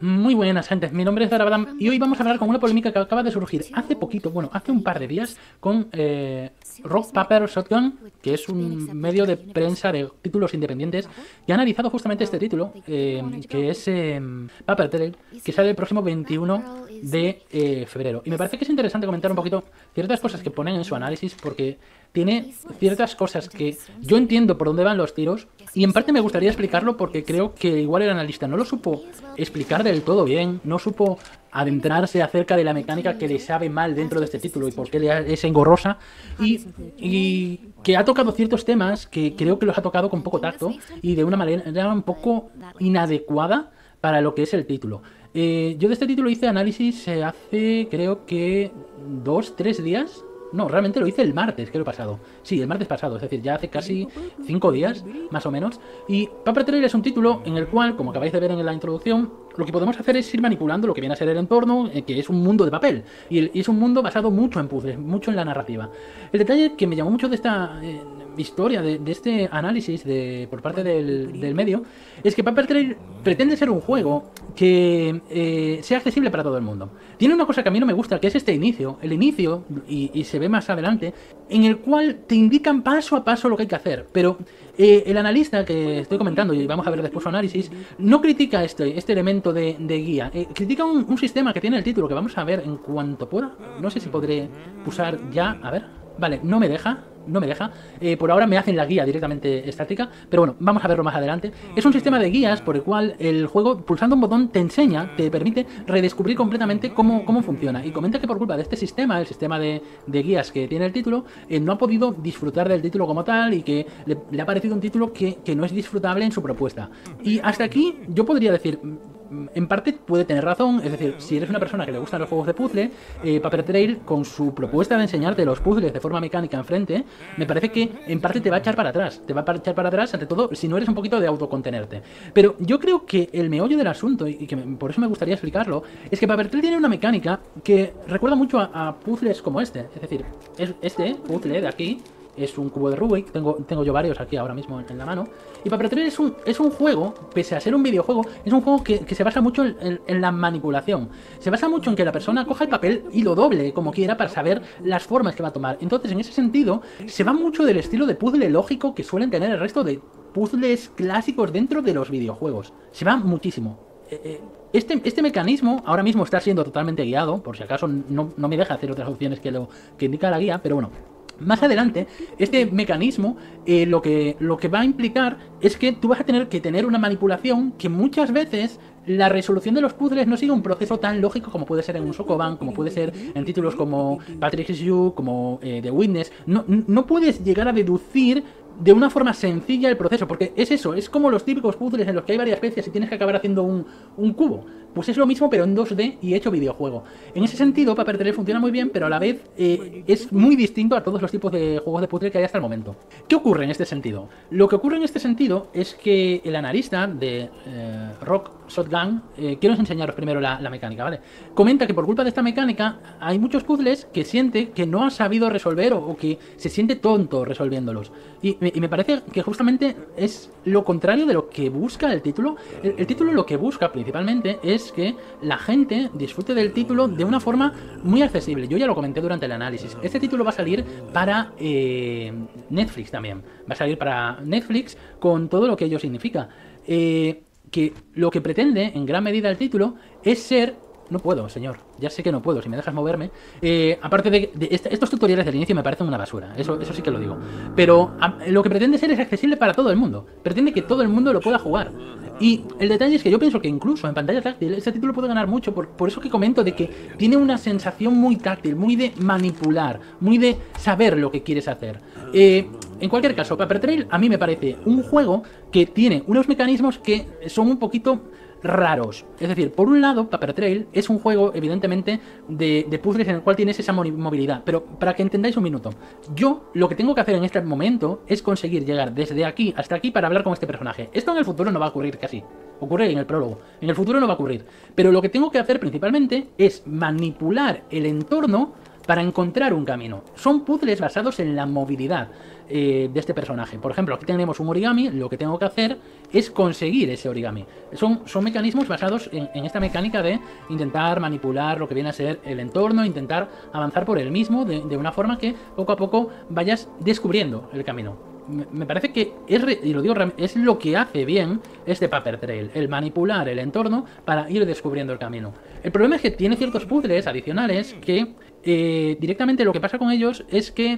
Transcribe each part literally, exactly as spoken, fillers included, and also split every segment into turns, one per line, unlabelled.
Muy buenas, gentes. Mi nombre es Darabadam y hoy vamos a hablar con una polémica que acaba de surgir hace poquito, bueno, hace un par de días, con eh, Rock Paper Shotgun, que es un medio de prensa de títulos independientes, que ha analizado justamente este título, eh, que es eh, Paper Trail, que sale el próximo veintiuno de eh, febrero. Y me parece que es interesante comentar un poquito ciertas cosas que ponen en su análisis, porque tiene ciertas cosas que yo entiendo por dónde van los tiros, y en parte me gustaría explicarlo porque creo que igual el analista no lo supo explicar del todo bien, no supo adentrarse acerca de la mecánica que le sabe mal dentro de este título y por qué le es engorrosa, y, y que ha tocado ciertos temas que creo que los ha tocado con poco tacto y de una manera un poco inadecuada para lo que es el título. Eh, yo de este título hice análisis eh, hace creo que dos, tres días. No, realmente lo hice el martes, creo pasado. Sí, el martes pasado, es decir, ya hace casi cinco días, más o menos. Y Paper Trail es un título en el cual, como acabáis de ver en la introducción, lo que podemos hacer es ir manipulando lo que viene a ser el entorno, eh, que es un mundo de papel. Y, el, y es un mundo basado mucho en puzzles, mucho en la narrativa. El detalle que me llamó mucho de esta eh, historia, de, de este análisis de, por parte del, del medio, es que Paper Trail pretende ser un juego que eh, sea accesible para todo el mundo. Tiene una cosa que a mí no me gusta, que es este inicio, el inicio, y, y se ve más adelante, en el cual te indican paso a paso lo que hay que hacer, pero eh, el analista que estoy comentando, y vamos a ver después su análisis, no critica este, este elemento de, de guía, eh, critica un, un sistema que tiene el título, que vamos a ver en cuanto pueda. No sé si podré pulsar ya, a ver, vale, no me deja. No me deja, eh, por ahora me hacen la guía directamente estática, pero bueno, vamos a verlo más adelante. Es un sistema de guías por el cual el juego, pulsando un botón, te enseña, te permite redescubrir completamente cómo, cómo funciona. Y comenta que por culpa de este sistema, el sistema de, de guías que tiene el título, eh, no ha podido disfrutar del título como tal y que le, le ha parecido un título que, que no es disfrutable en su propuesta. Y hasta aquí yo podría decir, en parte puede tener razón, es decir, si eres una persona que le gustan los juegos de puzzle, eh, Paper Trail, con su propuesta de enseñarte los puzzles de forma mecánica enfrente, me parece que en parte te va a echar para atrás, te va a echar para atrás, ante todo, si no eres un poquito de autocontenerte. Pero yo creo que el meollo del asunto, y que me, por eso me gustaría explicarlo, es que Paper Trail tiene una mecánica que recuerda mucho a, a puzzles como este, es decir, es este puzzle de aquí, es un cubo de Rubik, tengo, tengo yo varios aquí ahora mismo en, en la mano. Y Paper Trail es un, es un juego, pese a ser un videojuego, es un juego que, que se basa mucho en, en, en la manipulación. Se basa mucho en que la persona coja el papel y lo doble como quiera para saber las formas que va a tomar. Entonces, en ese sentido, se va mucho del estilo de puzzle lógico que suelen tener el resto de puzzles clásicos dentro de los videojuegos. Se va muchísimo. Este, este mecanismo ahora mismo está siendo totalmente guiado, por si acaso no, no me deja hacer otras opciones que lo que indica la guía, pero bueno. Más adelante, este mecanismo eh, lo, que, lo que va a implicar es que tú vas a tener que tener una manipulación que muchas veces la resolución de los puzzles no sigue un proceso tan lógico como puede ser en un Sokoban, como puede ser en títulos como Patrick's You, como eh, The Witness. No, no puedes llegar a deducir de una forma sencilla el proceso, porque es eso, es como los típicos puzzles en los que hay varias piezas y tienes que acabar haciendo un, un cubo. Pues es lo mismo pero en dos D y hecho videojuego. En ese sentido, Paper Trail funciona muy bien, pero a la vez eh, es muy distinto a todos los tipos de juegos de puzzle que hay hasta el momento. ¿Qué ocurre en este sentido? Lo que ocurre en este sentido es que el analista de eh, Rock Shotgun, eh, quiero enseñaros primero la, la mecánica, ¿vale? Comenta que por culpa de esta mecánica hay muchos puzzles que siente que no ha sabido resolver o, o que se siente tonto resolviéndolos. Y, y me parece que justamente es lo contrario de lo que busca el título. El, el título lo que busca principalmente es que la gente disfrute del título de una forma muy accesible. Yo ya lo comenté durante el análisis. Este título va a salir para eh, Netflix también. Va a salir para Netflix con todo lo que ello significa. Eh... que lo que pretende, en gran medida el título, es ser... No puedo, señor. Ya sé que no puedo, si me dejas moverme. Eh, aparte de, de est estos tutoriales del inicio me parecen una basura. Eso, eso sí que lo digo. Pero a, lo que pretende ser es accesible para todo el mundo. Pretende que todo el mundo lo pueda jugar. Y el detalle es que yo pienso que incluso en pantalla táctil este título puede ganar mucho. Por, por eso que comento de que tiene una sensación muy táctil, muy de manipular, muy de saber lo que quieres hacer. Eh... En cualquier caso, Paper Trail a mí me parece un juego que tiene unos mecanismos que son un poquito raros. Es decir, por un lado, Paper Trail es un juego, evidentemente, de, de puzzles en el cual tienes esa movilidad. Pero para que entendáis un minuto, yo lo que tengo que hacer en este momento es conseguir llegar desde aquí hasta aquí para hablar con este personaje. Esto en el futuro no va a ocurrir casi. Ocurre en el prólogo. En el futuro no va a ocurrir. Pero lo que tengo que hacer principalmente es manipular el entorno para encontrar un camino. Son puzzles basados en la movilidad eh, de este personaje. Por ejemplo, aquí tenemos un origami, lo que tengo que hacer es conseguir ese origami. Son, son mecanismos basados en, en esta mecánica de intentar manipular lo que viene a ser el entorno, intentar avanzar por el mismo de, de una forma que poco a poco vayas descubriendo el camino. Me parece que es, y lo digo, es lo que hace bien este Paper Trail, el manipular el entorno para ir descubriendo el camino. El problema es que tiene ciertos puzzles adicionales que eh, directamente lo que pasa con ellos es que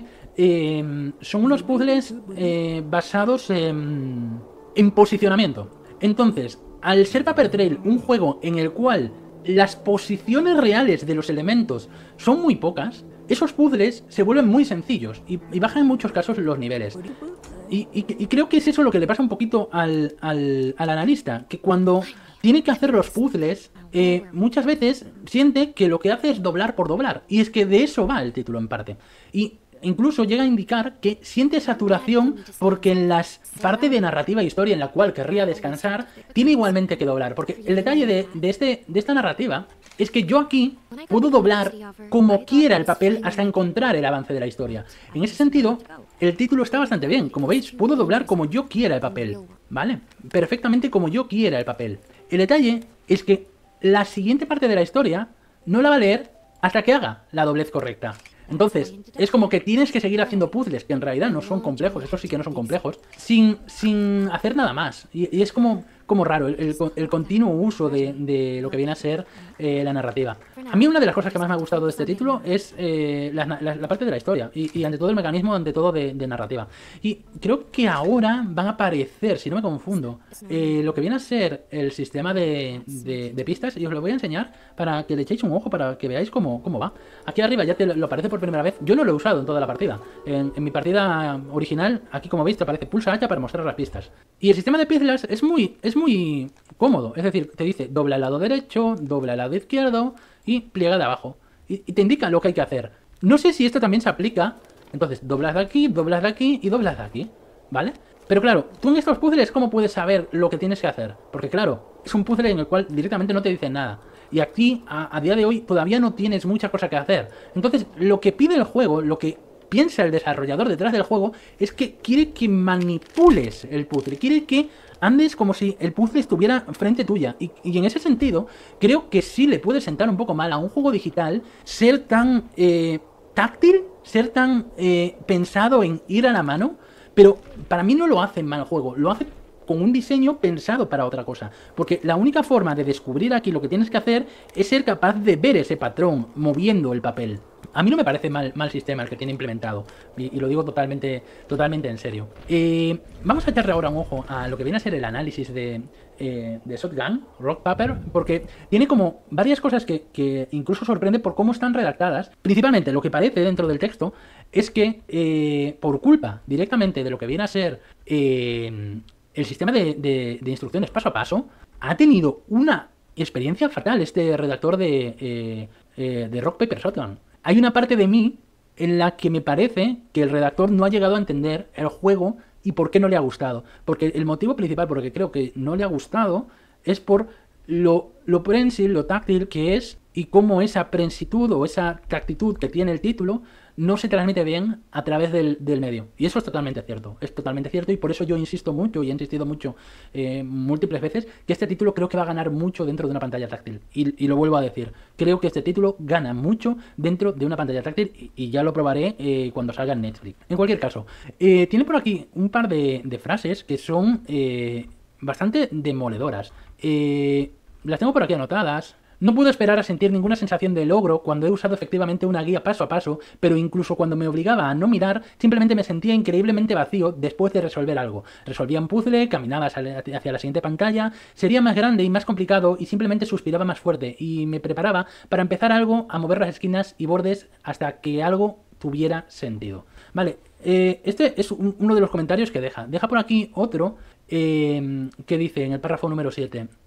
eh, son unos puzzles eh, basados en, en posicionamiento. Entonces, al ser Paper Trail un juego en el cual las posiciones reales de los elementos son muy pocas, esos puzzles se vuelven muy sencillos y, y bajan en muchos casos los niveles. Y, y, y creo que es eso lo que le pasa un poquito al, al, al analista, que cuando tiene que hacer los puzzles, eh, muchas veces siente que lo que hace es doblar por doblar. Y es que de eso va el título en parte. Y incluso llega a indicar que siente saturación porque en las partes de narrativa e historia en la cual querría descansar, tiene igualmente que doblar. Porque el detalle de, de, este, de esta narrativa es que yo aquí puedo doblar como quiera el papel hasta encontrar el avance de la historia. En ese sentido, el título está bastante bien. Como veis, puedo doblar como yo quiera el papel, ¿vale? Perfectamente como yo quiera el papel. El detalle es que la siguiente parte de la historia no la va a leer hasta que haga la doblez correcta. Entonces, es como que tienes que seguir haciendo puzzles, que en realidad no son complejos, estos sí que no son complejos, sin, sin hacer nada más. Y, y es como, como raro el, el, el continuo uso de, de lo que viene a ser eh, la narrativa. A mí una de las cosas que más me ha gustado de este título es eh, la, la, la parte de la historia y, y ante todo el mecanismo, ante todo de, de narrativa. Y creo que ahora van a aparecer, si no me confundo, eh, lo que viene a ser el sistema de, de, de pistas, y os lo voy a enseñar para que le echéis un ojo, para que veáis cómo, cómo va. Aquí arriba ya te lo, lo aparece por primera vez. Yo no lo he usado en toda la partida. En, en mi partida original, aquí como veis te aparece pulsa H para mostrar las pistas. Y el sistema de pistas es muy, es muy cómodo. Es decir, te dice dobla el lado derecho, dobla el lado izquierdo y pliega de abajo. Y, y te indica lo que hay que hacer. No sé si esto también se aplica. Entonces, doblas de aquí, doblas de aquí y doblas de aquí. ¿Vale? Pero claro, tú en estos puzzles, ¿cómo puedes saber lo que tienes que hacer? Porque claro, es un puzzle en el cual directamente no te dicen nada. Y aquí, a, a día de hoy, todavía no tienes mucha cosa que hacer. Entonces, lo que pide el juego, lo que piensa el desarrollador detrás del juego, es que quiere que manipules el puzzle. Quiere que andes como si el puzzle estuviera frente tuya. Y, y en ese sentido, creo que sí le puede sentar un poco mal a un juego digital ser tan eh, táctil, ser tan eh, pensado en ir a la mano. Pero para mí no lo hace mal el juego, lo hace con un diseño pensado para otra cosa. Porque la única forma de descubrir aquí lo que tienes que hacer es ser capaz de ver ese patrón moviendo el papel. A mí no me parece mal, mal sistema el que tiene implementado. Y, y lo digo totalmente, totalmente en serio. Eh, vamos a echarle ahora un ojo a lo que viene a ser el análisis de, eh, de Shotgun, Rock Paper, porque tiene como varias cosas que, que incluso sorprende por cómo están redactadas. Principalmente lo que parece dentro del texto es que eh, por culpa directamente de lo que viene a ser eh, el sistema de, de, de instrucciones paso a paso, ha tenido una experiencia fatal este redactor de, eh, eh, de Rock Paper Shotgun. Hay una parte de mí en la que me parece que el redactor no ha llegado a entender el juego y por qué no le ha gustado. Porque el motivo principal por el que creo que no le ha gustado es por lo, lo prensil, lo táctil que es y cómo esa prensitud o esa tactitud que tiene el título no se transmite bien a través del, del medio. Y eso es totalmente cierto, es totalmente cierto y por eso yo insisto mucho y he insistido mucho eh, múltiples veces que este título creo que va a ganar mucho dentro de una pantalla táctil. Y, y lo vuelvo a decir, creo que este título gana mucho dentro de una pantalla táctil y, y ya lo probaré eh, cuando salga en Netflix. En cualquier caso, eh, tiene por aquí un par de, de frases que son eh, bastante demoledoras. Eh, las tengo por aquí anotadas. No pude esperar a sentir ninguna sensación de logro cuando he usado efectivamente una guía paso a paso, pero incluso cuando me obligaba a no mirar, simplemente me sentía increíblemente vacío después de resolver algo. Resolvía un puzzle, caminaba hacia la siguiente pantalla, sería más grande y más complicado y simplemente suspiraba más fuerte y me preparaba para empezar algo a mover las esquinas y bordes hasta que algo tuviera sentido. Vale, eh, este es un, uno de los comentarios que deja. Deja por aquí otro eh, que dice en el párrafo número siete.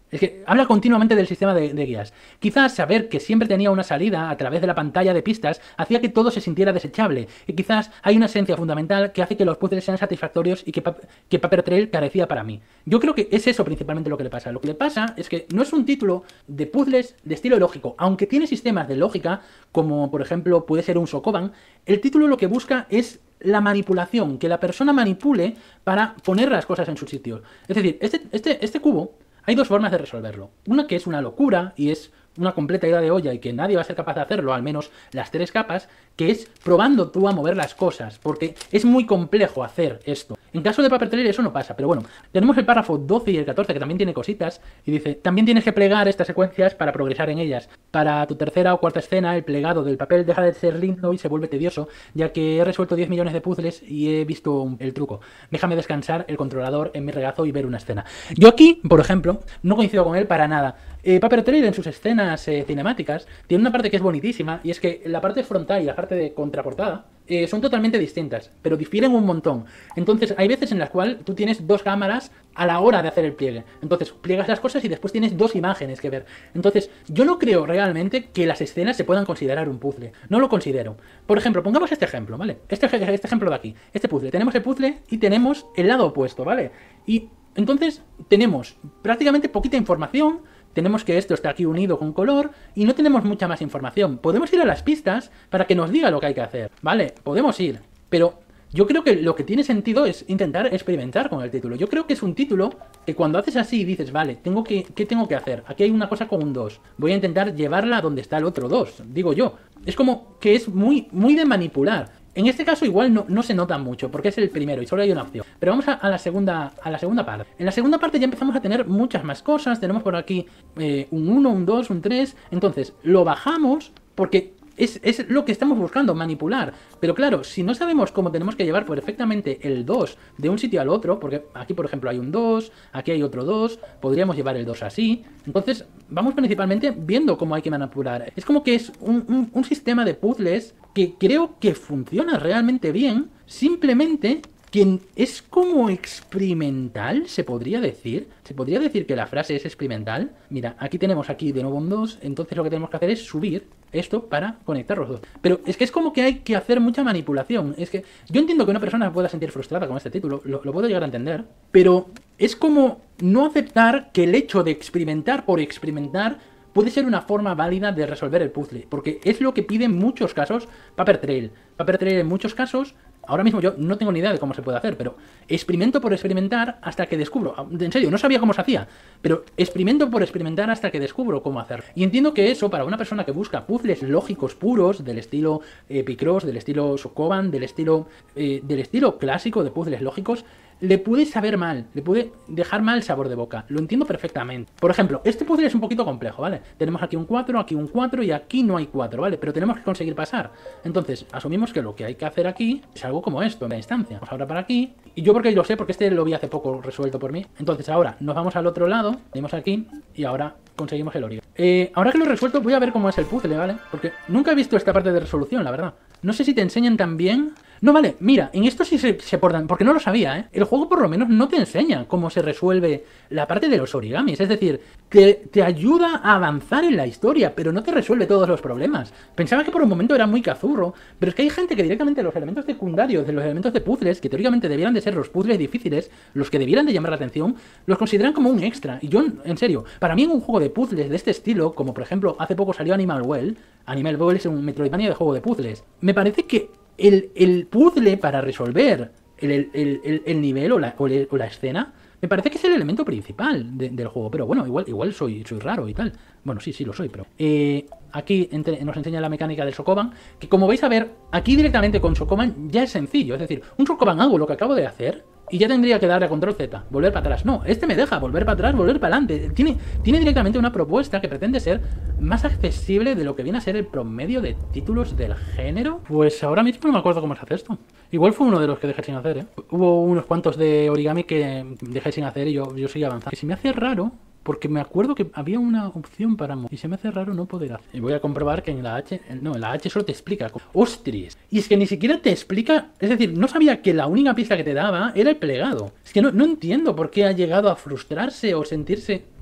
Es que habla continuamente del sistema de, de guías. Quizás saber que siempre tenía una salida a través de la pantalla de pistas hacía que todo se sintiera desechable. Y quizás hay una esencia fundamental que hace que los puzzles sean satisfactorios y que, pa que Paper Trail carecía para mí. Yo creo que es eso principalmente lo que le pasa. Lo que le pasa es que no es un título de puzzles de estilo lógico. Aunque tiene sistemas de lógica, como por ejemplo puede ser un Sokoban, el título lo que busca es la manipulación, que la persona manipule para poner las cosas en su sitio. Es decir, este, este, este cubo... Hay dos formas de resolverlo. Una que es una locura y es una completa idea de olla y que nadie va a ser capaz de hacerlo, al menos las tres capas, que es probando tú a mover las cosas, porque es muy complejo hacer esto. En caso de Paper Trail eso no pasa, pero bueno, tenemos el párrafo doce y el catorce que también tiene cositas, y dice, también tienes que plegar estas secuencias para progresar en ellas. Para tu tercera o cuarta escena, el plegado del papel deja de ser lindo y se vuelve tedioso, ya que he resuelto diez millones de puzzles y he visto el truco. Déjame descansar el controlador en mi regazo y ver una escena. Yo aquí, por ejemplo, no coincido con él para nada. Eh, Paper Trail en sus escenas eh, cinemáticas tiene una parte que es bonitísima, y es que la parte frontal y la parte de contraportada eh, son totalmente distintas, pero difieren un montón. Entonces hay veces en las cuales tú tienes dos cámaras a la hora de hacer el pliegue. Entonces pliegas las cosas y después tienes dos imágenes que ver. Entonces yo no creo realmente que las escenas se puedan considerar un puzzle. No lo considero. Por ejemplo, pongamos este ejemplo, ¿vale? Este, este ejemplo de aquí, este puzzle. Tenemos el puzzle y tenemos el lado opuesto, ¿vale? Y entonces tenemos prácticamente poquita información. Tenemos que esto está aquí unido con color y no tenemos mucha más información. Podemos ir a las pistas para que nos diga lo que hay que hacer, ¿vale? Podemos ir, pero yo creo que lo que tiene sentido es intentar experimentar con el título. Yo creo que es un título que cuando haces así y dices, vale, tengo que, ¿qué tengo que hacer? Aquí hay una cosa con un dos. Voy a intentar llevarla donde está el otro dos, digo yo. Es como que es muy, muy de manipular. En este caso igual no, no se nota mucho, porque es el primero y solo hay una opción. Pero vamos a, a, la, segunda, a la segunda parte. En la segunda parte ya empezamos a tener muchas más cosas. Tenemos por aquí eh, un uno, un dos, un tres. Entonces lo bajamos porque es, es lo que estamos buscando, manipular. Pero claro, si no sabemos cómo tenemos que llevar perfectamente el dos de un sitio al otro, porque aquí por ejemplo hay un dos, aquí hay otro dos, podríamos llevar el dos así. Entonces vamos principalmente viendo cómo hay que manipular. Es como que es un, un, un sistema de puzzles que creo que funciona realmente bien, simplemente que es como experimental, se podría decir. Se podría decir que la frase es experimental. Mira, aquí tenemos aquí de nuevo un dos, entonces lo que tenemos que hacer es subir esto para conectar los dos. Pero es que es como que hay que hacer mucha manipulación. Es que yo entiendo que una persona pueda sentir frustrada con este título, lo, lo puedo llegar a entender, pero es como no aceptar que el hecho de experimentar por experimentar puede ser una forma válida de resolver el puzzle, porque es lo que pide en muchos casos Paper Trail. Paper Trail en muchos casos, ahora mismo yo no tengo ni idea de cómo se puede hacer, pero experimento por experimentar hasta que descubro. En serio, no sabía cómo se hacía, pero experimento por experimentar hasta que descubro cómo hacer. Y entiendo que eso, para una persona que busca puzzles lógicos puros, del estilo eh, Picross, del estilo Sokoban, del estilo, eh, del estilo clásico de puzzles lógicos, le puede saber mal, le puede dejar mal sabor de boca. Lo entiendo perfectamente. Por ejemplo, este puzzle es un poquito complejo, ¿vale? Tenemos aquí un cuatro, aquí un cuatro y aquí no hay cuatro, ¿vale? Pero tenemos que conseguir pasar. Entonces, asumimos que lo que hay que hacer aquí es algo como esto, en la instancia. Vamos ahora para aquí. Y yo porque lo sé, porque este lo vi hace poco resuelto por mí. Entonces ahora nos vamos al otro lado, venimos aquí y ahora conseguimos el origami. Eh, ahora que lo he resuelto voy a ver cómo es el puzzle, ¿vale? Porque nunca he visto esta parte de resolución, la verdad. No sé si te enseñan también... No, vale, mira, en esto sí se, se portan, porque no lo sabía, ¿eh? El juego por lo menos no te enseña cómo se resuelve la parte de los origamis, es decir, te, te ayuda a avanzar en la historia, pero no te resuelve todos los problemas. Pensaba que por un momento era muy cazurro, pero es que hay gente que directamente los elementos secundarios de los elementos de puzzles, que teóricamente debieran de ser los puzzles difíciles, los que debieran de llamar la atención, los consideran como un extra. Y yo, en serio, para mí en un juego de puzzles de este estilo, como por ejemplo hace poco salió Animal Well, Animal Well es un Metroidvania de juego de puzzles, me parece que El, el puzzle para resolver el, el, el, el nivel o la, o, le, o la escena, me parece que es el elemento principal de, del juego. Pero bueno, igual, igual soy, soy raro y tal. Bueno, sí, sí lo soy, pero... Eh, aquí entre, nos enseña la mecánica del Sokoban, que como vais a ver, aquí directamente con Sokoban ya es sencillo. Es decir, un Sokoban hago lo que acabo de hacer y ya tendría que darle a control Z, volver para atrás. No, este me deja volver para atrás, volver para adelante. Tiene, tiene directamente una propuesta que pretende ser más accesible de lo que viene a ser el promedio de títulos del género. Pues ahora mismo no me acuerdo cómo se hace esto. Igual fue uno de los que dejé sin hacer, ¿eh? Hubo unos cuantos de origami que dejé sin hacer y yo, yo seguí avanzando. Que si me hace raro... Porque me acuerdo que había una opción para... Y se me hace raro no poder hacer. Y voy a comprobar que en la H... No, en la H solo te explica. ¡Ostras! Y es que ni siquiera te explica... Es decir, no sabía que la única pista que te daba era el plegado. Es que no, no entiendo por qué ha llegado a frustrarse o sentirse...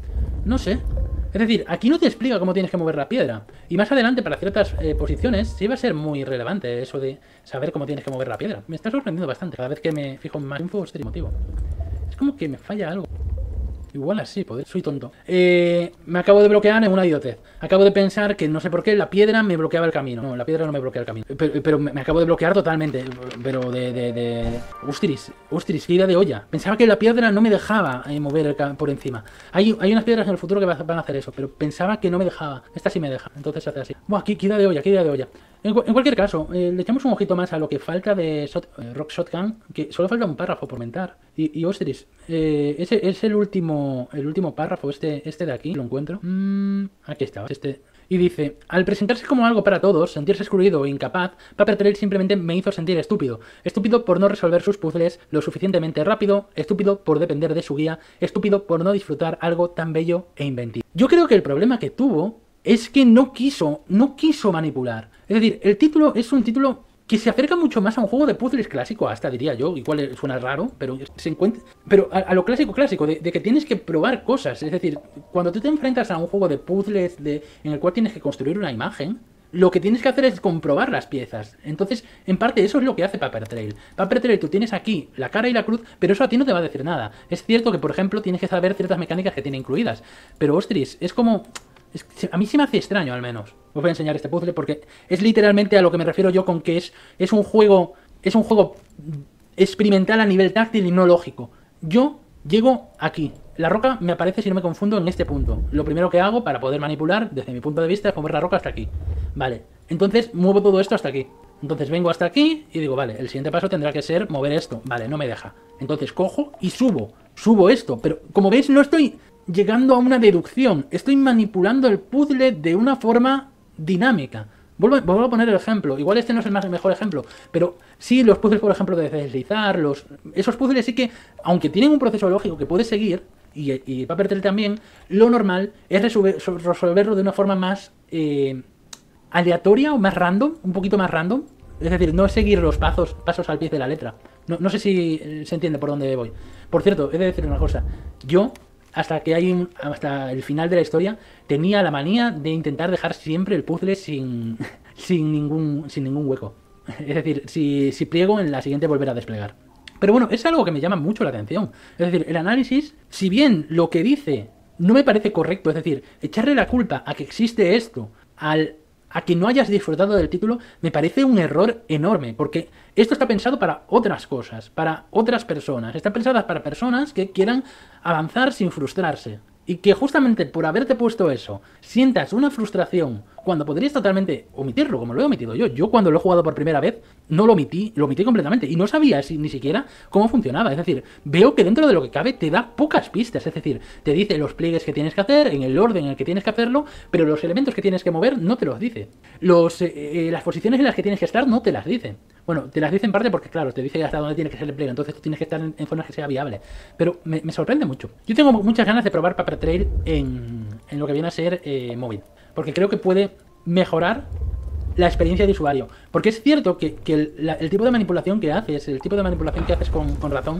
No sé. Es decir, aquí no te explica cómo tienes que mover la piedra. Y más adelante, para ciertas eh, posiciones, sí va a ser muy relevante eso de saber cómo tienes que mover la piedra. Me está sorprendiendo bastante. Cada vez que me fijo en más info, este motivo. Es como que me falla algo. Igual así, poder. Soy tonto. Eh, me acabo de bloquear en una idiotez. Acabo de pensar que no sé por qué la piedra me bloqueaba el camino. No, la piedra no me bloquea el camino. Pero, pero me acabo de bloquear totalmente. Pero de... de, de... Ustris, Ustris, qué idea de olla. Pensaba que la piedra no me dejaba eh, mover el por encima. Hay, hay unas piedras en el futuro que van a hacer eso, pero pensaba que no me dejaba. Esta sí me deja. Entonces se hace así. Buah, qué, qué idea de olla, qué idea de olla. En, en cualquier caso, eh, le echamos un ojito más a lo que falta de shot, eh, Rock Shotgun, que solo falta un párrafo por comentar. Y, y Osiris, eh, ese es el último el último párrafo, este, este de aquí, lo encuentro. Mm, aquí está, este. Y dice, al presentarse como algo para todos, sentirse excluido e incapaz, Paper Trail simplemente me hizo sentir estúpido. Estúpido por no resolver sus puzzles lo suficientemente rápido, estúpido por depender de su guía, estúpido por no disfrutar algo tan bello e inventivo. Yo creo que el problema que tuvo es que no quiso, no quiso manipular. Es decir, el título es un título que se acerca mucho más a un juego de puzzles clásico, hasta diría yo, igual suena raro, pero se encuentra, pero a, a lo clásico clásico, de, de que tienes que probar cosas. Es decir, cuando tú te enfrentas a un juego de puzzles de, en el cual tienes que construir una imagen, lo que tienes que hacer es comprobar las piezas. Entonces, en parte, eso es lo que hace Paper Trail. Paper Trail, tú tienes aquí la cara y la cruz, pero eso a ti no te va a decir nada. Es cierto que, por ejemplo, tienes que saber ciertas mecánicas que tiene incluidas, pero, ostras, es como... Es, a mí sí me hace extraño, al menos. Os voy a enseñar este puzzle porque es literalmente a lo que me refiero yo con que es, es un juego es un juego experimental a nivel táctil y no lógico. Yo llego aquí. La roca me aparece, si no me confundo, en este punto. Lo primero que hago para poder manipular, desde mi punto de vista, es mover la roca hasta aquí. Vale. Entonces muevo todo esto hasta aquí. Entonces vengo hasta aquí y digo, vale, el siguiente paso tendrá que ser mover esto. Vale, no me deja. Entonces cojo y subo. Subo esto. Pero como veis, no estoy llegando a una deducción. Estoy manipulando el puzzle de una forma dinámica. Vuelvo, vuelvo a poner el ejemplo. Igual este no es el, más, el mejor ejemplo, pero sí los puzzles, por ejemplo, de deslizar, los, esos puzzles sí que, aunque tienen un proceso lógico que puedes seguir, y, y Paper Trail también, lo normal es resolver, resolverlo de una forma más eh, aleatoria o más random, un poquito más random. Es decir, no seguir los pasos, pasos al pie de la letra. No, no sé si se entiende por dónde voy. Por cierto, he de decir una cosa. Yo... Hasta que hay un, hasta el final de la historia, tenía la manía de intentar dejar siempre el puzzle sin, sin, ningún, sin ningún hueco. Es decir, si, si pliego, en la siguiente volver a desplegar. Pero bueno, es algo que me llama mucho la atención. Es decir, el análisis, si bien lo que dice no me parece correcto, es decir, echarle la culpa a que existe esto al... a que no hayas disfrutado del título, me parece un error enorme, porque esto está pensado para otras cosas, para otras personas, está pensado para personas que quieran avanzar sin frustrarse, y que justamente por haberte puesto eso, sientas una frustración, cuando podrías totalmente omitirlo, como lo he omitido yo. Yo cuando lo he jugado por primera vez, no lo omití, lo omití completamente, y no sabía si, ni siquiera cómo funcionaba. Es decir, veo que dentro de lo que cabe te da pocas pistas, es decir, te dice los pliegues que tienes que hacer, en el orden en el que tienes que hacerlo, pero los elementos que tienes que mover no te los dice. Los, eh, las posiciones en las que tienes que estar no te las dice. Bueno, te las dice en parte porque, claro, te dice hasta dónde tiene que ser el pliegue, entonces tú tienes que estar en, en zonas que sea viable. Pero me, me sorprende mucho. Yo tengo muchas ganas de probar Paper Trail en, en lo que viene a ser eh, móvil, porque creo que puede mejorar la experiencia de usuario. Porque es cierto que, que el, la, el tipo de manipulación que haces, el tipo de manipulación que haces con, con ratón,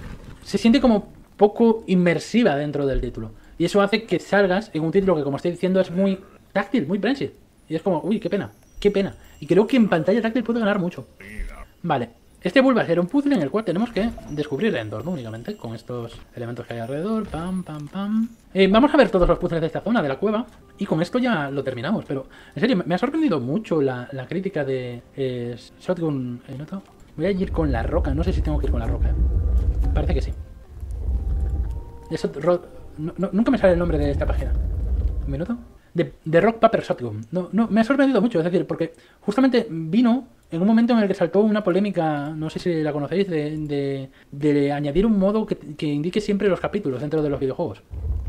se siente como poco inmersiva dentro del título. Y eso hace que salgas en un título que, como estoy diciendo, es muy táctil, muy prensil. Y es como, uy, qué pena, qué pena. Y creo que en pantalla táctil puede ganar mucho. Vale, este vuelve a ser un puzzle en el cual tenemos que descubrir el entorno únicamente, con estos elementos que hay alrededor. Pam, pam, pam. Eh, vamos a ver todos los puzzles de esta zona, de la cueva, y con esto ya lo terminamos. Pero, en serio, me ha sorprendido mucho la, la crítica de eh, Shotgun. Eh, ¿no? Voy a ir con la roca, no sé si tengo que ir con la roca. ¿eh? Parece que sí. Eso, ro, no, no, nunca me sale el nombre de esta página. ¿Un minuto? De, de Rock Paper Shotgun. No, no, me ha sorprendido mucho, es decir, porque justamente vino en un momento en el que saltó una polémica, no sé si la conocéis, de, de, de añadir un modo que, que indique siempre los capítulos dentro de los videojuegos.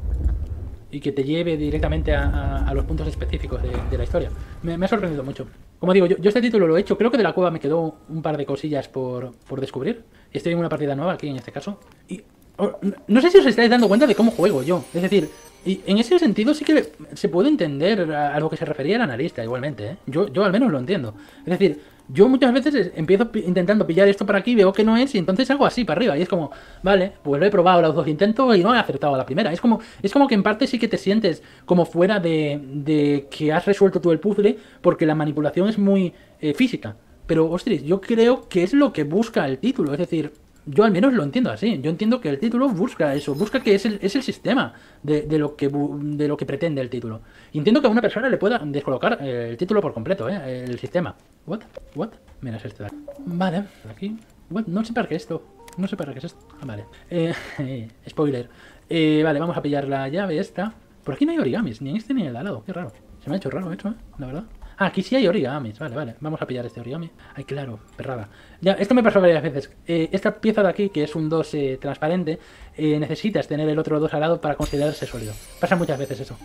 Y que te lleve directamente a, a, a los puntos específicos de, de la historia. Me, me ha sorprendido mucho. Como digo, yo, yo este título lo he hecho, creo que de la cueva me quedó un par de cosillas por, por descubrir. Estoy en una partida nueva aquí en este caso. Y oh, no, no sé si os estáis dando cuenta de cómo juego yo. Es decir, Y en ese sentido sí que se puede entender a, a lo que se refería el analista igualmente, ¿eh? Yo, yo al menos lo entiendo. Es decir, yo muchas veces empiezo pi- intentando pillar esto por aquí, veo que no es, y entonces hago así para arriba. Y es como, vale, pues lo he probado los dos intentos y no he acertado a la primera. Es como, es como que en parte sí que te sientes como fuera de, de que has resuelto tú el puzzle, porque la manipulación es muy eh, física. Pero, ostras, yo creo que es lo que busca el título. Es decir, yo al menos lo entiendo así. Yo entiendo que el título busca eso, busca que es el, es el sistema de, de lo que bu- de lo que pretende el título. Y entiendo que a una persona le pueda descolocar eh, el título por completo, ¿eh? El sistema. ¿What? ¿What? Mira, es este de aquí. Vale, aquí. What? No sé para qué esto. No sé para qué es esto. Ah, vale. Eh, spoiler. Eh, vale, vamos a pillar la llave esta. Por aquí no hay origamis, ni en este ni en el de al lado. Qué raro. Se me ha hecho raro eso, ¿eh? La verdad. Ah, aquí sí hay origamis. Vale, vale. Vamos a pillar este origami. Ay, claro, perrada. Ya, esto me pasó varias veces. Eh, esta pieza de aquí, que es un dos eh, transparente, eh, necesitas tener el otro dos al lado para considerarse sólido. Pasa muchas veces eso.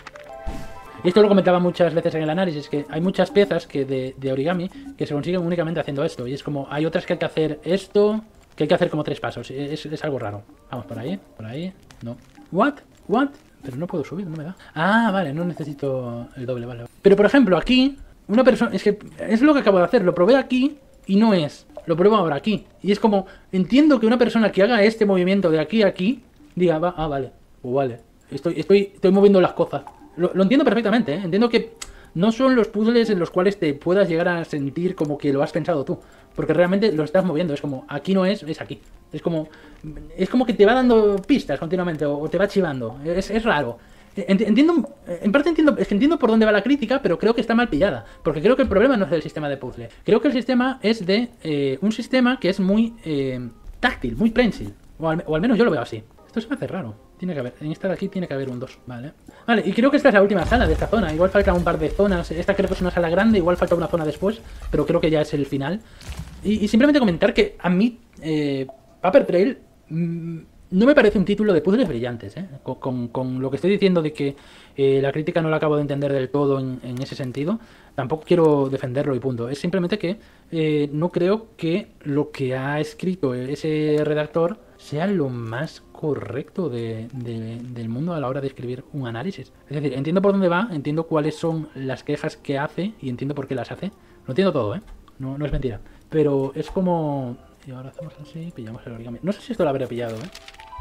Y esto lo comentaba muchas veces en el análisis, que hay muchas piezas que de, de origami que se consiguen únicamente haciendo esto. Y es como, hay otras que hay que hacer esto, que hay que hacer como tres pasos. Es, es algo raro. Vamos, por ahí, por ahí. No. ¿What? ¿What? Pero no puedo subir, no me da. Ah, vale, no necesito el doble, vale. Pero por ejemplo, aquí, una persona. Es que es lo que acabo de hacer. Lo probé aquí y no es. Lo pruebo ahora aquí. Y es como, entiendo que una persona que haga este movimiento de aquí a aquí, diga, va, ah, vale, o vale. Estoy, estoy, estoy moviendo las cosas. Lo, lo entiendo perfectamente, ¿eh? Entiendo que no son los puzzles en los cuales te puedas llegar a sentir como que lo has pensado tú. Porque realmente lo estás moviendo. Es como, aquí no es, es aquí. Es como, es como que te va dando pistas continuamente o, o te va chivando. Es, es raro. Ent- Entiendo, en parte entiendo, es que entiendo por dónde va la crítica, pero creo que está mal pillada. Porque creo que el problema no es del sistema de puzzle. Creo que el sistema es de eh, un sistema que es muy eh, táctil, muy prensil. O al, o al menos yo lo veo así. Esto se me hace raro. Tiene que haber, en esta de aquí tiene que haber un dos, ¿vale? Vale, y creo que esta es la última sala de esta zona. Igual falta un par de zonas. Esta creo que es una sala grande, igual falta una zona después, pero creo que ya es el final. Y, y simplemente comentar que a mí, eh, Paper Trail, mmm, no me parece un título de puzzles brillantes, ¿eh? Con, con, con lo que estoy diciendo de que eh, la crítica no la acabo de entender del todo en, en ese sentido, tampoco quiero defenderlo y punto. Es simplemente que eh, no creo que lo que ha escrito ese redactor sea lo más correcto de, de, del mundo a la hora de escribir un análisis. Es decir, entiendo por dónde va, entiendo cuáles son las quejas que hace y entiendo por qué las hace. Lo entiendo todo, ¿eh? No, no es mentira. Pero es como... Y ahora hacemos así, pillamos el origami. No sé si esto lo habré pillado, ¿eh?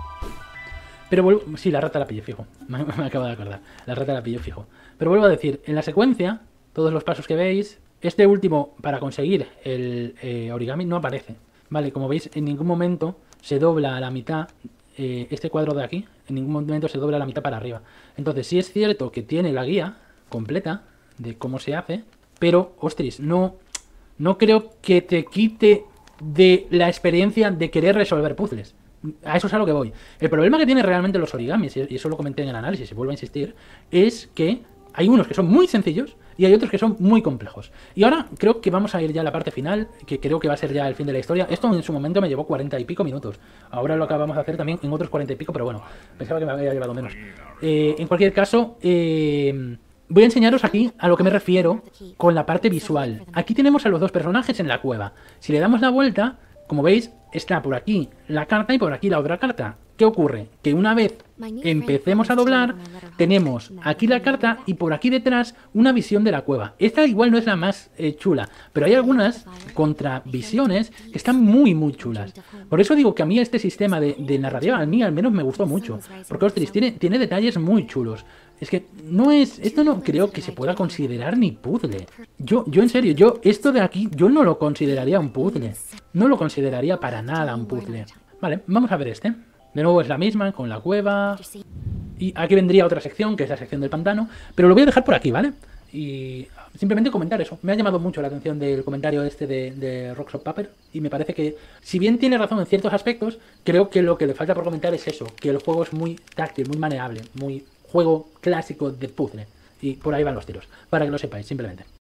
Pero vuelvo... Sí, la rata la pillé, fijo. Me, me acabo de acordar. La rata la pilló, fijo. Pero vuelvo a decir, en la secuencia, todos los pasos que veis, este último, para conseguir el eh, origami, no aparece. Vale, como veis, en ningún momento se dobla a la mitad eh, este cuadro de aquí. En ningún momento se dobla a la mitad para arriba. Entonces, sí es cierto que tiene la guía completa de cómo se hace, pero, ostras, no... No creo que te quite de la experiencia de querer resolver puzzles. A eso es a lo que voy. El problema que tienen realmente los origamis, y eso lo comenté en el análisis y vuelvo a insistir, es que hay unos que son muy sencillos y hay otros que son muy complejos. Y ahora creo que vamos a ir ya a la parte final, que creo que va a ser ya el fin de la historia. Esto en su momento me llevó cuarenta y pico minutos. Ahora lo acabamos de hacer también en otros cuarenta y pico, pero bueno, pensaba que me había llevado menos. Eh, en cualquier caso... Eh, Voy a enseñaros aquí a lo que me refiero con la parte visual. Aquí tenemos a los dos personajes en la cueva. Si le damos la vuelta, como veis, está por aquí la carta y por aquí la otra carta. ¿Qué ocurre? Que una vez empecemos a doblar, tenemos aquí la carta y por aquí detrás una visión de la cueva. Esta igual no es la más eh, chula, pero hay algunas contravisiones que están muy muy chulas. Por eso digo que a mí este sistema de, de narrativa, a mí al menos me gustó mucho. Porque, ostras, tiene, tiene detalles muy chulos. Es que no es... Esto no creo que se pueda considerar ni puzzle. Yo, yo en serio, yo esto de aquí, yo no lo consideraría un puzzle. No lo consideraría para nada un puzzle. Vale, vamos a ver este. De nuevo es la misma, con la cueva. Y aquí vendría otra sección, que es la sección del pantano. Pero lo voy a dejar por aquí, ¿vale? Y simplemente comentar eso. Me ha llamado mucho la atención del comentario este de, de Rockshop Paper. Y me parece que, si bien tiene razón en ciertos aspectos, creo que lo que le falta por comentar es eso. Que el juego es muy táctil, muy manejable, muy... juego clásico de puzzle. Y por ahí van los tiros. Para que lo sepáis, simplemente.